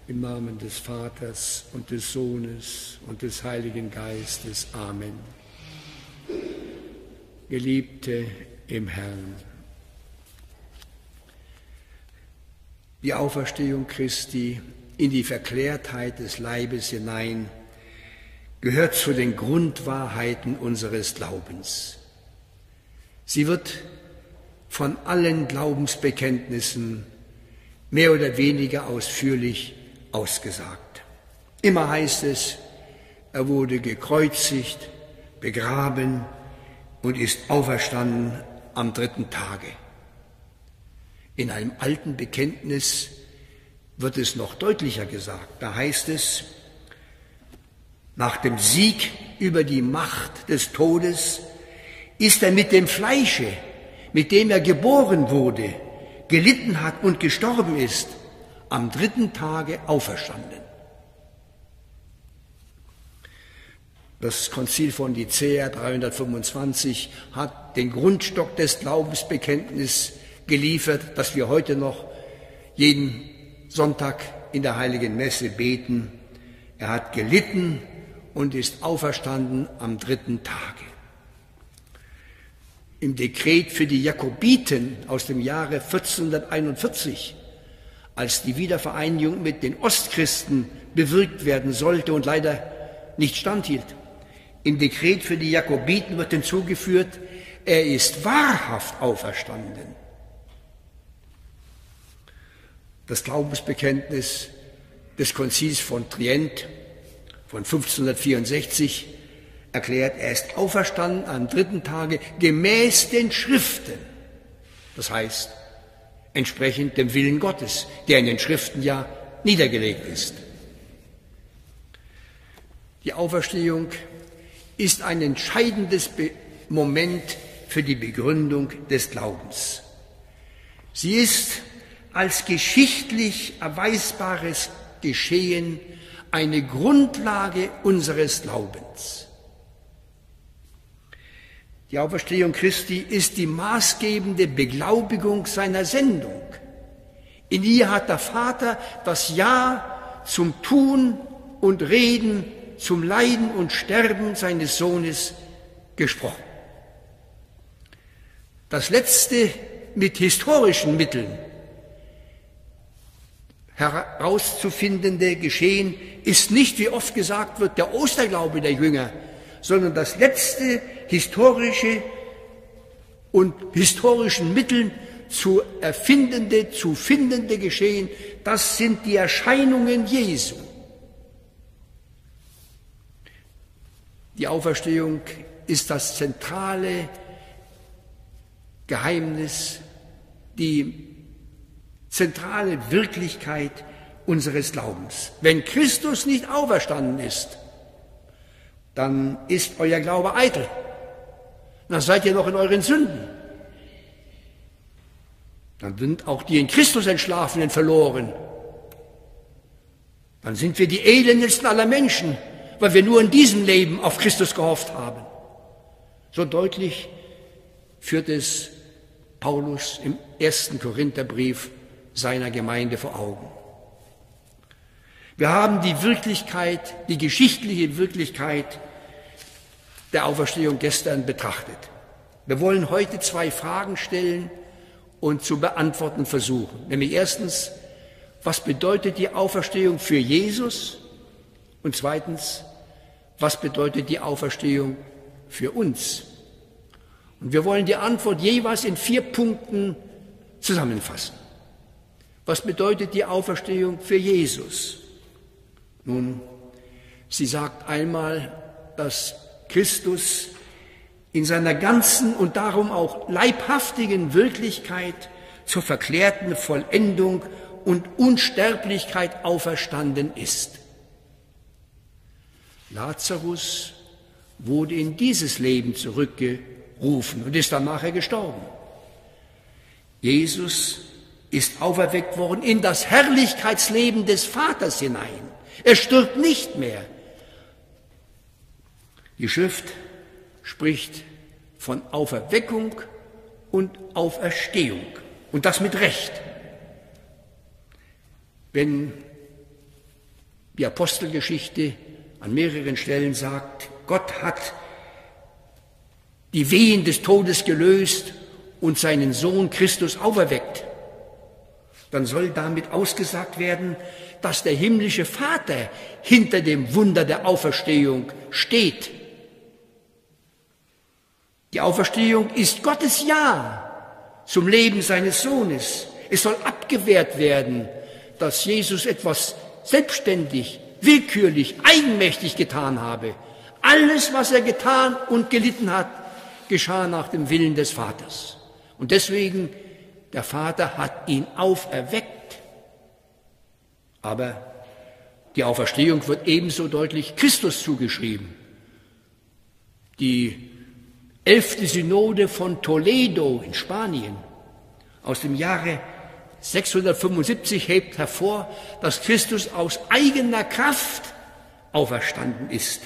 Im Namen des Vaters und des Sohnes und des Heiligen Geistes. Amen. Geliebte im Herrn, die Auferstehung Christi in die Verklärtheit des Leibes hinein gehört zu den Grundwahrheiten unseres Glaubens. Sie wird von allen Glaubensbekenntnissen mehr oder weniger ausführlich ausgesagt. Immer heißt es, er wurde gekreuzigt, begraben und ist auferstanden am 3. Tage. In einem alten Bekenntnis wird es noch deutlicher gesagt. Da heißt es, nach dem Sieg über die Macht des Todes ist er mit dem Fleische, mit dem er geboren wurde, gelitten hat und gestorben ist, am 3. Tage auferstanden. Das Konzil von Nicäa 325 hat den Grundstock des Glaubensbekenntnisses geliefert, das wir heute noch jeden Sonntag in der Heiligen Messe beten. Er hat gelitten und ist auferstanden am 3. Tage. Im Dekret für die Jakobiten aus dem Jahre 1441, als die Wiedervereinigung mit den Ostchristen bewirkt werden sollte und leider nicht standhielt. Im Dekret für die Jakobiten wird hinzugeführt, er ist wahrhaft auferstanden. Das Glaubensbekenntnis des Konzils von Trient von 1564 erklärt, er ist auferstanden am 3. Tage gemäß den Schriften. Das heißt, entsprechend dem Willen Gottes, der in den Schriften ja niedergelegt ist. Die Auferstehung ist ein entscheidendes Moment für die Begründung des Glaubens. Sie ist als geschichtlich erweisbares Geschehen eine Grundlage unseres Glaubens. Die Auferstehung Christi ist die maßgebende Beglaubigung seiner Sendung. In ihr hat der Vater das Ja zum Tun und Reden, zum Leiden und Sterben seines Sohnes gesprochen. Das letzte mit historischen Mitteln herauszufindende Geschehen ist nicht, wie oft gesagt wird, der Osterglaube der Jünger, sondern das letzte historische und historischen Mitteln zu erfindende, zu findende Geschehen, das sind die Erscheinungen Jesu. Die Auferstehung ist das zentrale Geheimnis, die zentrale Wirklichkeit unseres Glaubens. Wenn Christus nicht auferstanden ist, dann ist euer Glaube eitel. Dann seid ihr noch in euren Sünden. Dann sind auch die in Christus Entschlafenen verloren. Dann sind wir die elendeste aller Menschen, weil wir nur in diesem Leben auf Christus gehofft haben. So deutlich führt es Paulus im 1. Korintherbrief seiner Gemeinde vor Augen. Wir haben die Wirklichkeit, die geschichtliche Wirklichkeit der Auferstehung gestern betrachtet. Wir wollen heute 2 Fragen stellen und zu beantworten versuchen. Nämlich erstens, was bedeutet die Auferstehung für Jesus? Und zweitens, was bedeutet die Auferstehung für uns? Und wir wollen die Antwort jeweils in 4 Punkten zusammenfassen. Was bedeutet die Auferstehung für Jesus? Nun, sie sagt einmal, dass Christus in seiner ganzen und darum auch leibhaftigen Wirklichkeit zur verklärten Vollendung und Unsterblichkeit auferstanden ist. Lazarus wurde in dieses Leben zurückgerufen und ist dann nachher gestorben. Jesus ist auferweckt worden in das Herrlichkeitsleben des Vaters hinein. Er stirbt nicht mehr. Die Schrift spricht von Auferweckung und Auferstehung. Und das mit Recht. Wenn Die Apostelgeschichte an mehreren Stellen sagt, Gott hat die Wehen des Todes gelöst und seinen Sohn Christus auferweckt. Dann soll damit ausgesagt werden, dass der himmlische Vater hinter dem Wunder der Auferstehung steht. Die Auferstehung ist Gottes Ja zum Leben seines Sohnes. Es soll abgewehrt werden, dass Jesus etwas selbstständig, willkürlich, eigenmächtig getan habe. Alles, was er getan und gelitten hat, geschah nach dem Willen des Vaters. Und deswegen, der Vater hat ihn auferweckt. Aber die Auferstehung wird ebenso deutlich Christus zugeschrieben. Die 11. Synode von Toledo in Spanien aus dem Jahre 675 hebt hervor, dass Christus aus eigener Kraft auferstanden ist.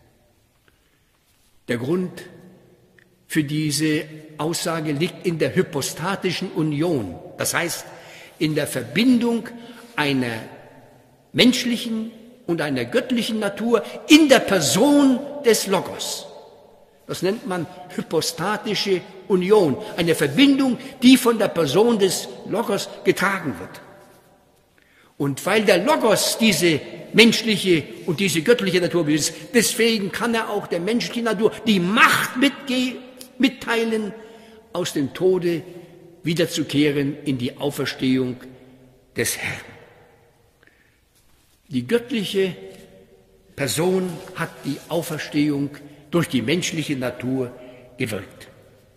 Der Grund für diese Aussage liegt in der hypostatischen Union, das heißt in der Verbindung einer menschlichen und einer göttlichen Natur in der Person des Logos. Das nennt man hypostatische Union, eine Verbindung, die von der Person des Logos getragen wird. Und weil der Logos diese menschliche und diese göttliche Natur besitzt, deswegen kann er auch der menschlichen Natur die Macht mitteilen, aus dem Tode wiederzukehren in die Auferstehung des Herrn. Die göttliche Person hat die Auferstehung durch die menschliche Natur gewirkt.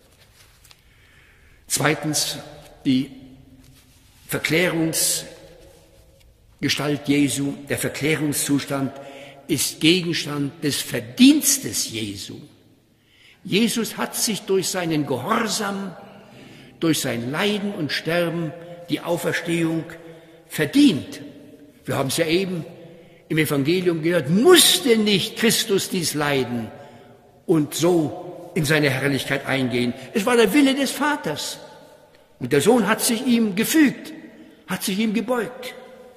Zweitens, die Verklärungsgestalt Jesu, der Verklärungszustand ist Gegenstand des Verdienstes Jesu. Jesus hat sich durch seinen Gehorsam, durch sein Leiden und Sterben die Auferstehung verdient. Wir haben es ja eben im Evangelium gehört, musste nicht Christus dies leiden und so in seine Herrlichkeit eingehen. Es war der Wille des Vaters. Und der Sohn hat sich ihm gefügt, hat sich ihm gebeugt.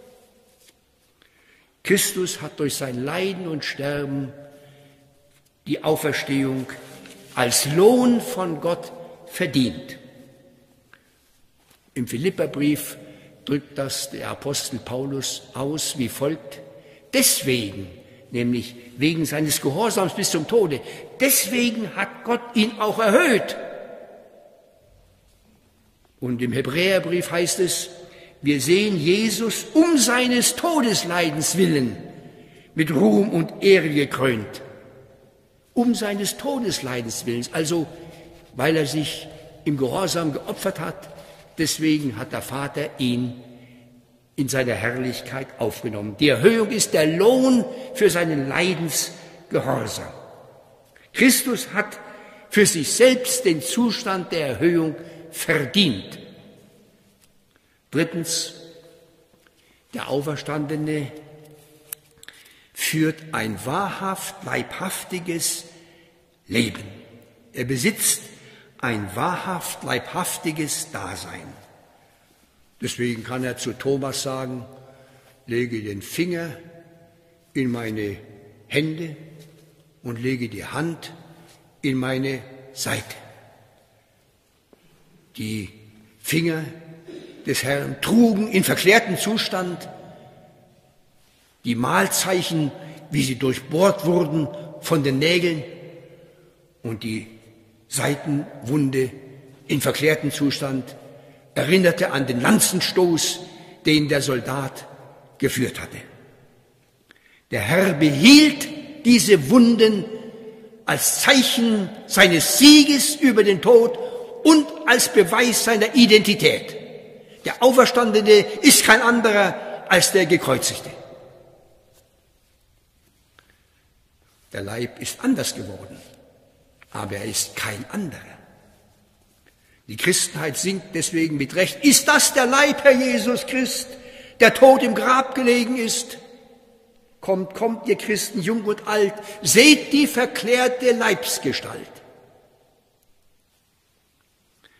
Christus hat durch sein Leiden und Sterben die Auferstehung als Lohn von Gott verdient. Im Philipperbrief drückt das der Apostel Paulus aus wie folgt: Deswegen, nämlich wegen seines Gehorsams bis zum Tode, deswegen hat Gott ihn auch erhöht. Und im Hebräerbrief heißt es, wir sehen Jesus um seines Todesleidens willen mit Ruhm und Ehre gekrönt. Um seines Todesleidens willen, also weil er sich im Gehorsam geopfert hat, deswegen hat der Vater ihn in seiner Herrlichkeit aufgenommen. Die Erhöhung ist der Lohn für seinen Leidensgehorsam. Christus hat für sich selbst den Zustand der Erhöhung verdient. Drittens, der Auferstandene führt ein wahrhaft leibhaftiges Leben. Er besitzt ein wahrhaft leibhaftiges Dasein. Deswegen kann er zu Thomas sagen, lege den Finger in meine Hände und lege die Hand in meine Seite. Die Finger des Herrn trugen in verklärtem Zustand die Mahlzeichen, wie sie durchbohrt wurden von den Nägeln, und die Seitenwunde in verklärtem Zustand erinnerte an den Lanzenstoß, den der Soldat geführt hatte. Der Herr behielt diese Wunden als Zeichen seines Sieges über den Tod und als Beweis seiner Identität. Der Auferstandene ist kein anderer als der Gekreuzigte. Der Leib ist anders geworden, aber er ist kein anderer. Die Christenheit singt deswegen mit Recht, ist das der Leib, Herr Jesus Christ, der tot im Grab gelegen ist? Kommt, kommt, ihr Christen, jung und alt, seht die verklärte Leibsgestalt.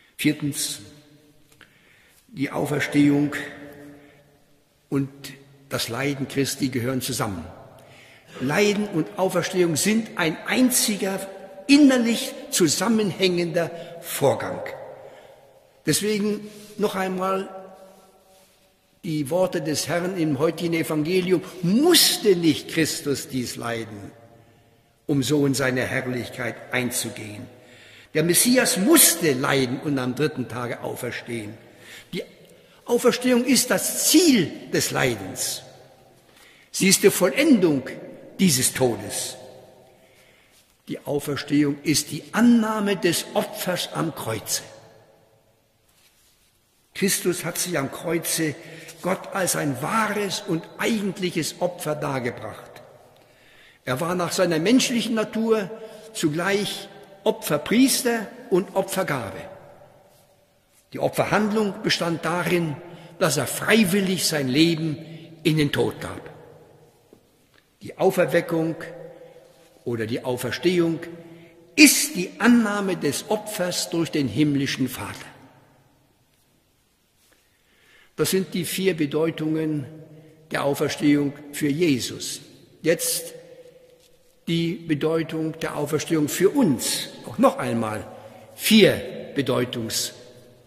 Viertens, die Auferstehung und das Leiden Christi gehören zusammen. Leiden und Auferstehung sind ein einziger, innerlich zusammenhängender Vorgang. Deswegen noch einmal die Worte des Herrn im heutigen Evangelium: Musste nicht Christus dies leiden, um so in seine Herrlichkeit einzugehen? Der Messias musste leiden und am dritten Tage auferstehen. Die Auferstehung ist das Ziel des Leidens. Sie ist die Vollendung dieses Todes. Die Auferstehung ist die Annahme des Opfers am Kreuze. Christus hat sich am Kreuze Gott als ein wahres und eigentliches Opfer dargebracht. Er war nach seiner menschlichen Natur zugleich Opferpriester und Opfergabe. Die Opferhandlung bestand darin, dass er freiwillig sein Leben in den Tod gab. Die Auferweckung oder die Auferstehung ist die Annahme des Opfers durch den himmlischen Vater. Das sind die 4 Bedeutungen der Auferstehung für Jesus. Jetzt die Bedeutung der Auferstehung für uns. Auch noch einmal 4 Bedeutungsteile.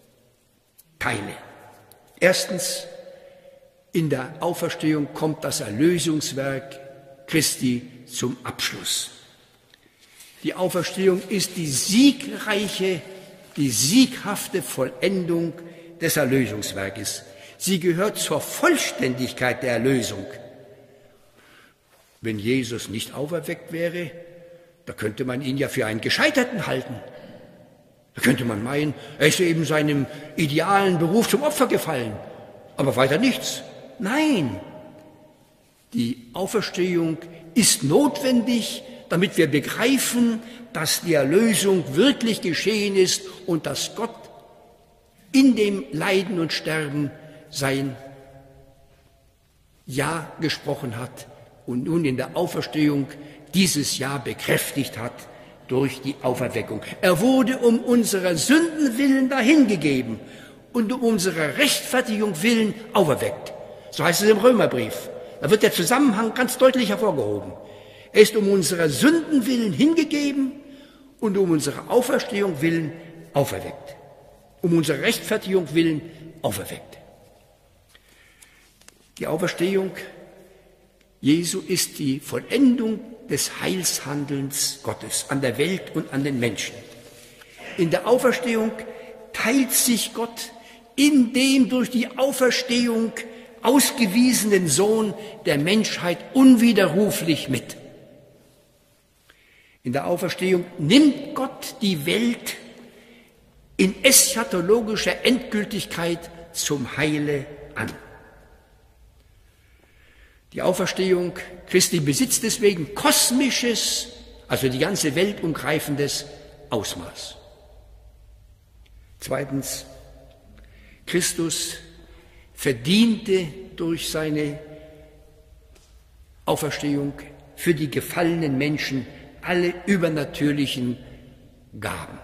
Erstens, in der Auferstehung kommt das Erlösungswerk Christi zum Abschluss. Die Auferstehung ist die sieghafte Vollendung des Erlösungswerkes. Sie gehört zur Vollständigkeit der Erlösung. Wenn Jesus nicht auferweckt wäre, da könnte man ihn ja für einen Gescheiterten halten. Da könnte man meinen, er ist eben seinem idealen Beruf zum Opfer gefallen, aber weiter nichts. Nein, die Auferstehung ist notwendig, damit wir begreifen, dass die Erlösung wirklich geschehen ist und dass Gott in dem Leiden und Sterben sein Ja gesprochen hat und nun in der Auferstehung dieses Ja bekräftigt hat durch die Auferweckung. Er wurde um unserer Sünden willen dahingegeben und um unserer Rechtfertigung willen auferweckt. So heißt es im Römerbrief. Da wird der Zusammenhang ganz deutlich hervorgehoben. Er ist um unserer Sünden willen hingegeben und um unserer Auferstehung willen auferweckt. Um unserer Rechtfertigung willen auferweckt. Die Auferstehung Jesu ist die Vollendung des Heilshandelns Gottes an der Welt und an den Menschen. In der Auferstehung teilt sich Gott in dem durch die Auferstehung ausgewiesenen Sohn der Menschheit unwiderruflich mit. In der Auferstehung nimmt Gott die Welt in eschatologischer Endgültigkeit zum Heile an. Die Auferstehung Christi besitzt deswegen kosmisches, also die ganze Welt umgreifendes Ausmaß. Zweitens, Christus verdiente durch seine Auferstehung für die gefallenen Menschen alle übernatürlichen Gaben.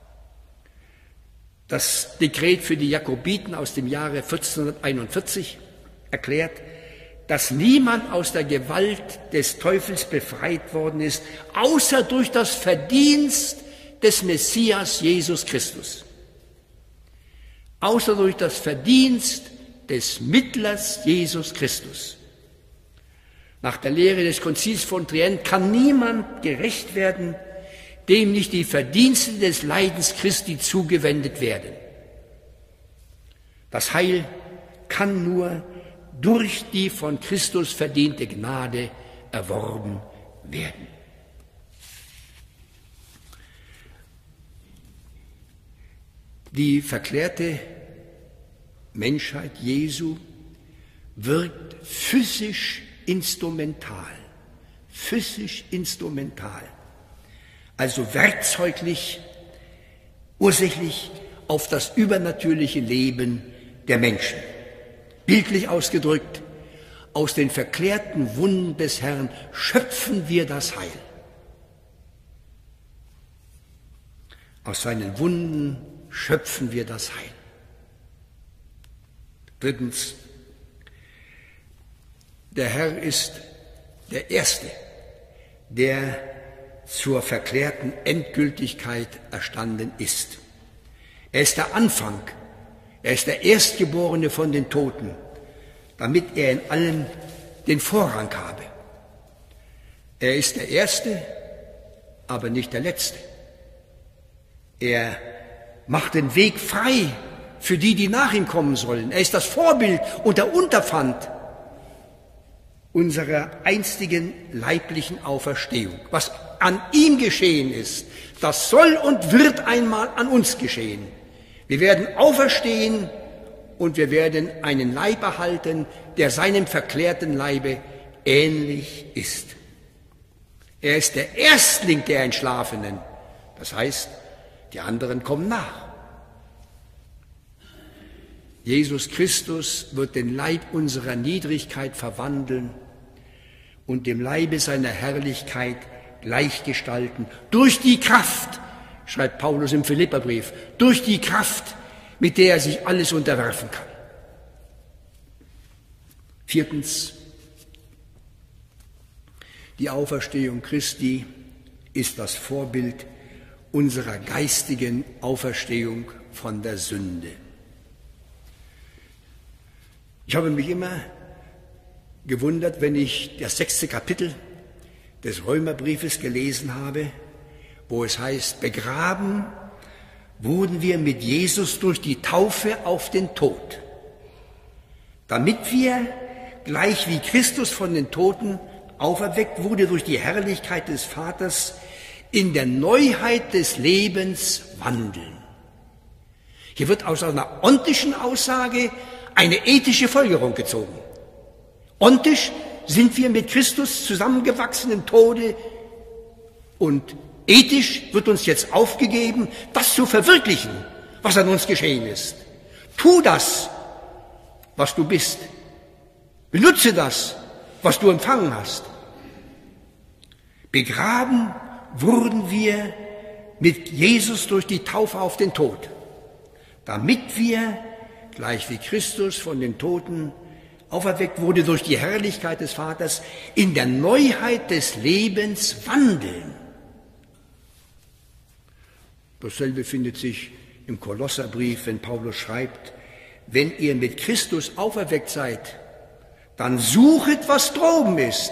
Das Dekret für die Jakobiten aus dem Jahre 1441 erklärt, dass niemand aus der Gewalt des Teufels befreit worden ist, außer durch das Verdienst des Messias Jesus Christus. Außer durch das Verdienst des Mittlers Jesus Christus. Nach der Lehre des Konzils von Trient kann niemand gerecht werden, dem nicht die Verdienste des Leidens Christi zugewendet werden. Das Heil kann nur durch die von Christus verdiente Gnade erworben werden. Die verklärte Menschheit Jesu wirkt physisch instrumental, also werkzeuglich, ursächlich auf das übernatürliche Leben der Menschen. Bildlich ausgedrückt, aus den verklärten Wunden des Herrn schöpfen wir das Heil. Aus seinen Wunden schöpfen wir das Heil. Drittens, Der Herr ist der Erste, der zur verklärten Endgültigkeit erstanden ist. Er ist der Anfang, er ist der Erstgeborene von den Toten, damit er in allem den Vorrang habe. Er ist der Erste, aber nicht der Letzte. Er macht den Weg frei für die, die nach ihm kommen sollen. Er ist das Vorbild und der Unterpfand unserer einstigen leiblichen Auferstehung. Was an ihm geschehen ist, das soll und wird einmal an uns geschehen. Wir werden auferstehen und wir werden einen Leib erhalten, der seinem verklärten Leibe ähnlich ist. Er ist der Erstling der Entschlafenen, das heißt, die anderen kommen nach. Jesus Christus wird den Leib unserer Niedrigkeit verwandeln und dem Leibe seiner Herrlichkeit gleichgestalten. Durch die Kraft, schreibt Paulus im Philipperbrief, durch die Kraft, mit der er sich alles unterwerfen kann. Viertens, die Auferstehung Christi ist das Vorbild unserer geistigen Auferstehung von der Sünde. Ich habe mich immer gewundert, wenn ich das 6. Kapitel des Römerbriefes gelesen habe, wo es heißt, begraben wurden wir mit Jesus durch die Taufe auf den Tod, damit wir, gleich wie Christus von den Toten auferweckt wurde durch die Herrlichkeit des Vaters, in der Neuheit des Lebens wandeln. Hier wird aus einer ontischen Aussage eine ethische Folgerung gezogen. Ontisch sind wir mit Christus zusammengewachsen im Tode und ethisch wird uns jetzt aufgegeben, das zu verwirklichen, was an uns geschehen ist. Tu das, was du bist. Benutze das, was du empfangen hast. Begraben wurden wir mit Jesus durch die Taufe auf den Tod, damit wir, gleich wie Christus von den Toten auferweckt wurde durch die Herrlichkeit des Vaters, in der Neuheit des Lebens wandeln. Dasselbe findet sich im Kolosserbrief, wenn Paulus schreibt, wenn ihr mit Christus auferweckt seid, dann suchet, was droben ist,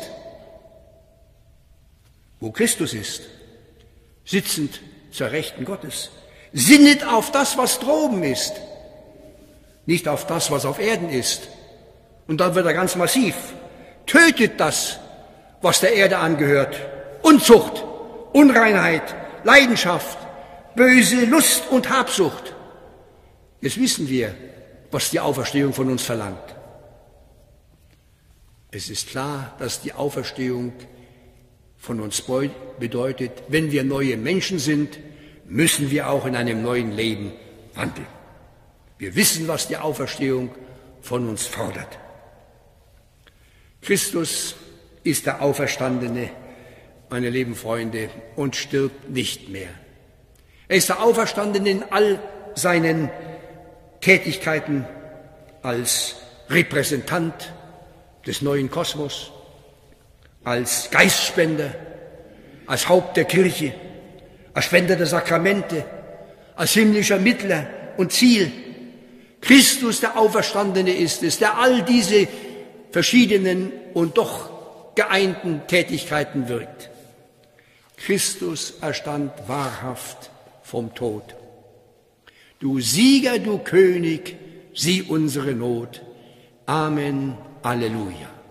wo Christus ist, sitzend zur Rechten Gottes. Sinnet auf das, was droben ist, nicht auf das, was auf Erden ist. Und dann wird er ganz massiv. Tötet das, was der Erde angehört. Unzucht, Unreinheit, Leidenschaft, böse Lust und Habsucht. Jetzt wissen wir, was die Auferstehung von uns verlangt. Es ist klar, dass die Auferstehung von uns bedeutet, wenn wir neue Menschen sind, müssen wir auch in einem neuen Leben wandeln. Wir wissen, was die Auferstehung von uns fordert. Christus ist der Auferstandene, meine lieben Freunde, und stirbt nicht mehr. Er ist der Auferstandene in all seinen Tätigkeiten als Repräsentant des neuen Kosmos, als Geistspender, als Haupt der Kirche, als Spender der Sakramente, als himmlischer Mittler und Ziel. Christus, der Auferstandene, ist es, der all diese verschiedenen und doch geeinten Tätigkeiten wirkt. Christus erstand wahrhaft vom Tod. Du Sieger, du König, sieh unsere Not. Amen, Halleluja.